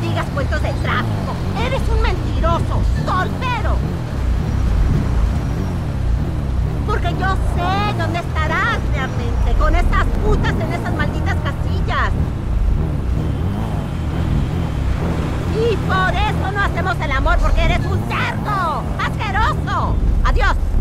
digas cuentos de tráfico. Eres un mentiroso, soltero. Porque yo sé dónde estarás realmente, con esas putas en esas malditas casillas. Y por eso no hacemos el amor, porque eres un cerdo asqueroso. Adiós.